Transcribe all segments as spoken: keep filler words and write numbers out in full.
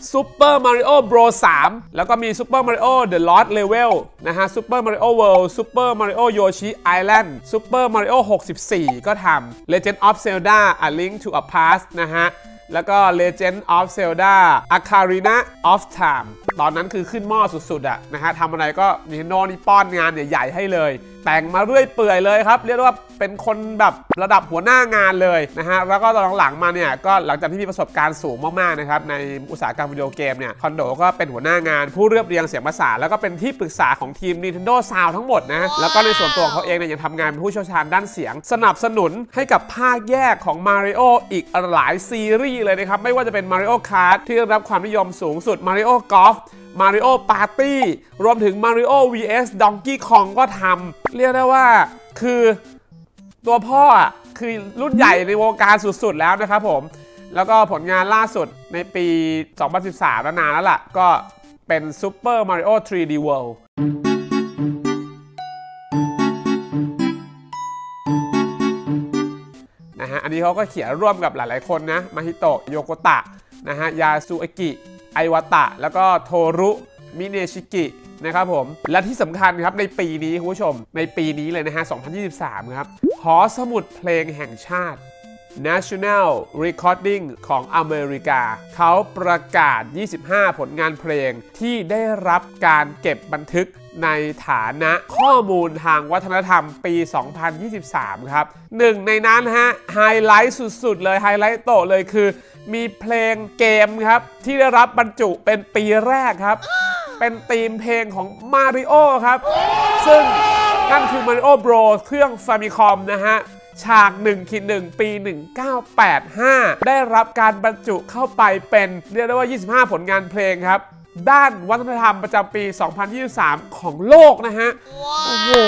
Super Mario Bros สาม แล้วก็มี Super Mario The Lost Level นะฮะ Super Mario World Super Mario Yoshi Island Super Mario หกสิบสี่ ก็ทำ Legend of Zelda A Link to a Past นะฮะแล้วก็ Legend of Zelda Ocarina of Time ตอนนั้นคือขึ้นหม้อสุดๆอะนะฮะทำอะไรก็ Nintendo นี่ป้อนงานใหญ่ๆให้เลยแต่งมาเรื่อยเปื่อยเลยครับเรียกว่าเป็นคนแบบระดับหัวหน้างานเลยนะฮะแล้วก็ตอนหลังๆมาเนี่ยก็หลังจากที่มีประสบการณ์สูงมากๆนะครับในอุตสาหกรรมวิดีโอเกมเนี่ยคอนโดก็เป็นหัวหน้างานผู้เรียบเรียงเสียงภาษาแล้วก็เป็นที่ปรึกษาของทีม Nintendo Sound ทั้งหมดนะแล้วก็ในส่วนตัวของเขาเองเนี่ยยังทำงานเป็นผู้เชี่ยวชาญด้านเสียงสนับสนุนให้กับภาคแยกของ Mario อีกหลายซีรีส์เลยนะครับไม่ว่าจะเป็น Mario Kart ที่ได้รับความนิยมสูงสุด Mario Golf Mario Party รวมถึง Mario วี เอส Donkey Kong ก็ทำเรียกได้ว่าคือตัวพ่ออ่ะคือรุ่นใหญ่ในวงการสุดๆแล้วนะครับผมแล้วก็ผลงานล่าสุดในปี สองพันสิบสาม แล้วนานแล้วล่ะก็เป็น Super Mario ทรี ดี World นะฮะอันนี้เขาก็เขียนร่วมกับหลายๆคนนะมาฮิโตะโยโกตะนะฮะยาซูเอกิไอวาตะแล้วก็โทรุมิเนชิกินะครับผมและที่สำคัญครับในปีนี้คุณผู้ชมในปีนี้เลยนะฮะสองพันยี่สิบสามครับหอสมุดเพลงแห่งชาติ National Recording ของอเมริกาเขาประกาศยี่สิบห้าผลงานเพลงที่ได้รับการเก็บบันทึกในฐานะข้อมูลทางวัฒนธรรมปี สองพันยี่สิบสาม ครับหนึ่งในนั้นฮะไฮไลท์สุดๆเลยไฮไลท์โตเลยคือมีเพลงเกมครับที่ได้รับบรรจุเป็นปีแรกครับเป็นธีมเพลงของ Mario ครับซึ่งนั่นคือ Mario Bros เครื่อง Famicom นะฮะฉาก หนึ่ง หนึ่ง ปี หนึ่งพันเก้าร้อยแปดสิบห้า ได้รับการบรรจุเข้าไปเป็นเรียกได้ว่ายี่สิบห้าผลงานเพลงครับด้านวัฒนธรรมประจำปี สองพันยี่สิบสาม ของโลกนะฮะ wow. โอ้โห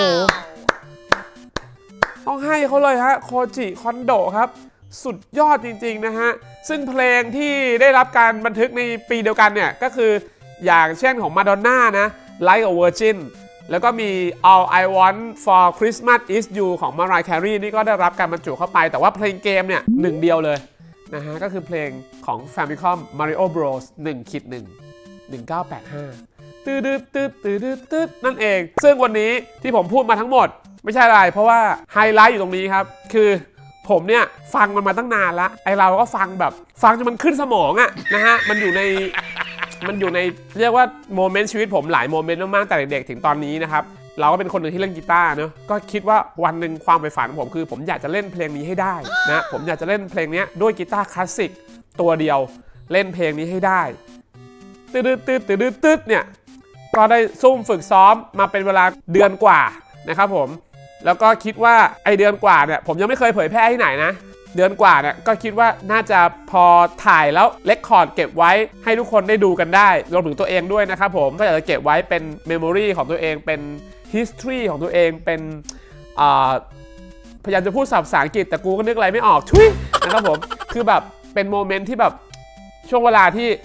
ต้องให้เขาเลยฮะโคจิคอนโดครับสุดยอดจริงๆนะฮะซึ่งเพลงที่ได้รับการบันทึกในปีเดียวกันเนี่ยก็คืออย่างเช่นของมาดอนน่านะ Like a Virgin แล้วก็มี All I Want for Christmas Is You ของ Mariah Carey นี่ก็ได้รับการบรรจุเข้าไปแต่ว่าเพลงเกมเนี่ยหนึ่งเดียวเลยนะฮะก็คือเพลงของ Famicom Mario Bros หนึ่ง หนึ่ง หนึ่งพันเก้าร้อยแปดสิบห้าตืดตืดตืดตืดตืดนั่นเองซึ่งวันนี้ที่ผมพูดมาทั้งหมดไม่ใช่อะไรเพราะว่าไฮไลท์อยู่ตรงนี้ครับคือผมเนี่ยฟังมันมาตั้งนานแล้วไอเราก็ฟังแบบฟังจนมันขึ้นสมองอะนะฮะมันอยู่ในมันอยู่ในเรียกว่าโมเมนต์ชีวิตผมหลายโมเมนต์มากๆแต่เด็กๆถึงตอนนี้นะครับเราก็เป็นคนหนึ่งที่เล่นกีตาร์เนอะก็คิดว่าวันหนึ่งความใฝ่ฝันของผมคือผมอยากจะเล่นเพลงนี้ให้ได้นะผมอยากจะเล่นเพลงนี้ด้วยกีตาร์คลาสสิกตัวเดียวเล่นเพลงนี้ให้ได้ตืดตืดตืดตืดเนี่ยก็ได้ซุ่มฝึกซ้อมมาเป็นเวลาเดือนกว่านะครับผมแล้วก็คิดว่าไอเดือนกว่าเนี่ยผมยังไม่เคยเผยแพร่ที่ไหนนะเดือนกว่าเนี่ยก็คิดว่าน่าจะพอถ่ายแล้วเรคคอร์ดเก็บไว้ให้ทุกคนได้ดูกันได้รวมถึงตัวเองด้วยนะครับผมก็อยากจะเก็บไว้เป็นเมมโมรีของตัวเองเป็น history ของตัวเองเป็นพยายามจะพูดภาษาอังกฤษแต่กูก็นึกอะไรไม่ออกชุยนะครับผมคือแบบเป็นโมเมนต์ที่แบบช่วงเวลาที่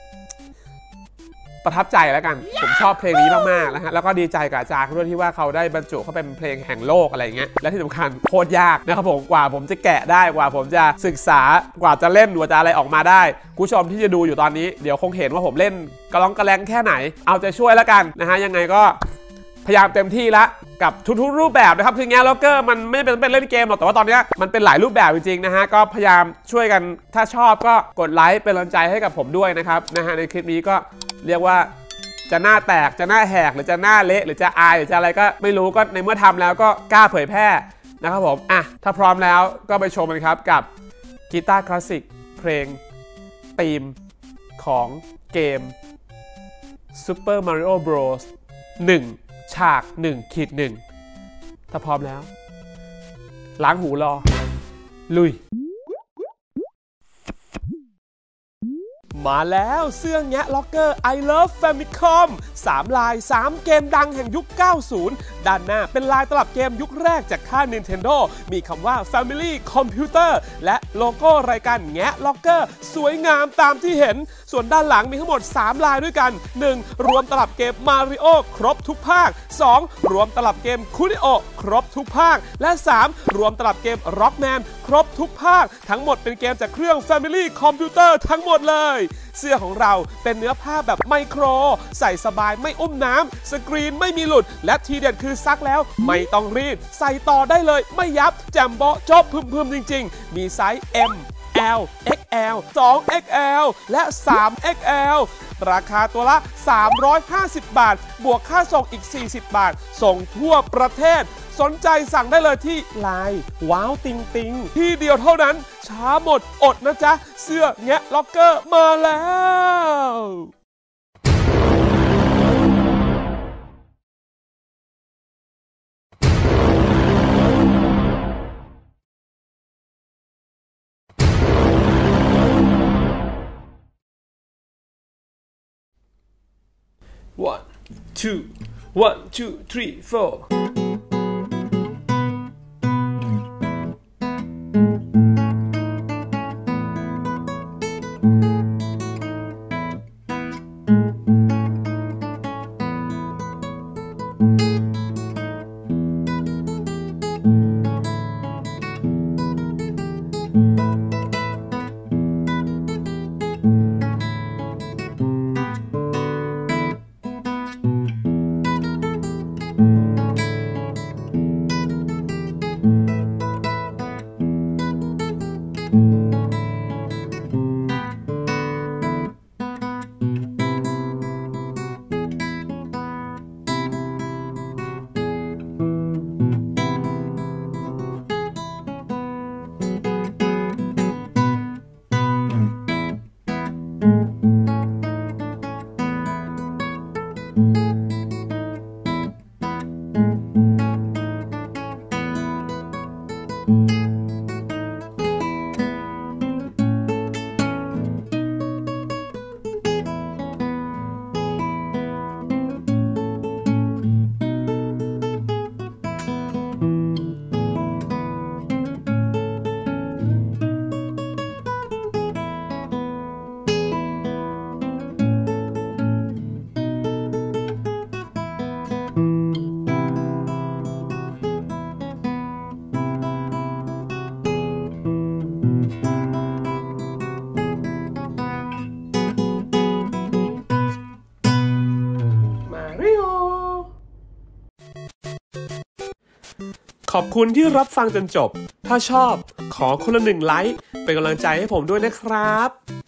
ประทับใจแล้วกันผมชอบเพลงนี้มากๆนะฮะแล้วก็ดีใจกับอาจารย์ด้วยที่ว่าเขาได้บรรจุเข้าเป็นเพลงแห่งโลกอะไรอย่างเงี้ยและที่สำคัญโคตรยากนะครับผมกว่าผมจะแกะได้กว่าผมจะศึกษากว่าจะเล่นกว่าจะอะไรออกมาได้ผู้ชมที่จะดูอยู่ตอนนี้เดี๋ยวคงเห็นว่าผมเล่นกระล้องกระแลงแค่ไหนเอาใจช่วยแล้วกันนะฮะยังไงก็พยายามเต็มที่ละกับทุกๆรูปแบบนะครับคือแง่ล็อกเกอร์มันไม่เป็นเป็นเล่นเกมหรอกแต่ว่าตอนนี้มันเป็นหลายรูปแบบจริงๆนะฮะก็พยายามช่วยกันถ้าชอบก็กดไลค์เป็นกำลังใจให้กับผมด้วยนะครับนะฮะในคลิปนี้ก็เรียกว่าจะหน้าแตกจะหน้าแหกหรือจะหน้าเละหรือจะอายหรือจะอะไรก็ไม่รู้ก็ในเมื่อทำแล้วก็กล้าเผยแพร่นะครับผมอ่ะถ้าพร้อมแล้วก็ไปชมกันครับกับกีตาร์คลาสสิกเพลงธีมของเกม Super Mario Bros หนึ่งฉาก หนึ่ง หนึ่ง ถ้าพร้อมแล้วล้างหูรอลุยมาแล้วเสื้อแงะล็อกเกอร์ I Love Famicom สามลายสามเกมดังแห่งยุค เก้าสิบ ด้านหน้าเป็นลายตลับเกมยุคแรกจากค่าย Nintendo มีคำว่า Family Computer และโลโก้รายการแงะล็อกเกอร์สวยงามตามที่เห็นส่วนด้านหลังมีทั้งหมดสามลายด้วยกัน หนึ่ง รวมตลับเกม Mario ครบทุกภาค สอง รวมตลับเกม Kurio ครบทุกภาคและสามรวมตลับเกม Rockman ครบทุกภาคทั้งหมดเป็นเกมจากเครื่อง Family Computer ทั้งหมดเลยเสื้อของเราเป็นเนื้อผ้าแบบไมโครใส่สบายไม่อุ้มน้ำสกรีนไม่มีหลุดและทีเด็ดคือซักแล้วไม่ต้องรีดใส่ต่อได้เลยไม่ยับแจ่มโบ๊ะจบพึมๆจริงๆมีไซส์ M L เอ็กซ์ แอล ทู เอ็กซ์ แอล และ ทรี เอ็กซ์ แอล ราคาตัวละสามร้อยห้าสิบบาทบวกค่าส่งอีกสี่สิบบาทส่งทั่วประเทศสนใจสั่งได้เลยที่ ไลน์ ว้าวติงติงที่เดียวเท่านั้นช้าหมดอดนะจ๊ะเสื้อแงะล็อกเกอร์มาแล้ว one two one two three fourขอบคุณที่รับฟังจนจบถ้าชอบขอคนละหนึ่งไลค์เป็นกำลังใจให้ผมด้วยนะครับ